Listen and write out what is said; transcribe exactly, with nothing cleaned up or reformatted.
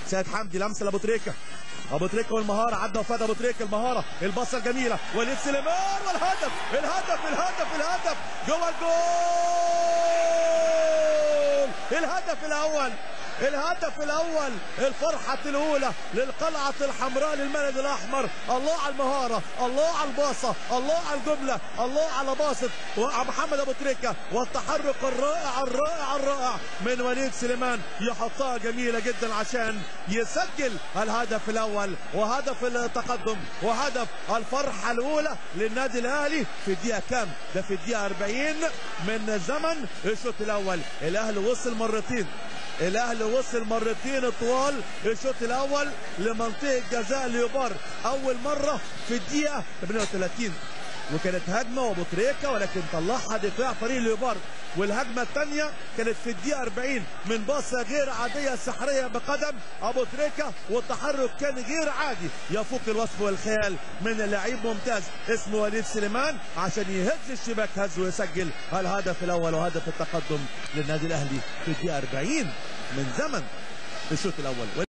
سيد حمدي لمسه لابو تريكه، ابو تريكه والمهاره، عدى وفاد ابو تريكه المهاره، البصه الجميله، وليد سليمان والهدف الهدف الهدف الهدف جوه الجول، الهدف الاول الهدف الاول، الفرحه الاولى للقلعه الحمراء للملد الاحمر. الله على المهاره، الله على الباصه، الله على الجمله، الله على باصه محمد ابو تريكه، والتحرك الرائع الرائع الرائع من وليد سليمان، يحطها جميله جدا عشان يسجل الهدف الاول وهدف التقدم وهدف الفرحه الاولى للنادي الاهلي في الدقيقه كام؟ ده في الدقيقه أربعين من زمن الشوط الاول. الاهلي وصل مرتين، الاهلي وصل مرتين طوال الشوط الاول لمنطقه جزاء ليوبار، اول مره في الدقيقه ثمانية وثلاثين وكانت هجمه وابو تريكه ولكن طلعها دفاع فريق ليوبار، والهجمه الثانيه كانت في الدقيقه أربعين من باصه غير عاديه سحريه بقدم ابو تريكه، والتحرك كان غير عادي يفوق الوصف والخيال من لعيب ممتاز اسمه وليد سليمان عشان يهز الشباك هز ويسجل الهدف الاول وهدف التقدم للنادي الاهلي في الدقيقه أربعين من زمن الشوط الاول.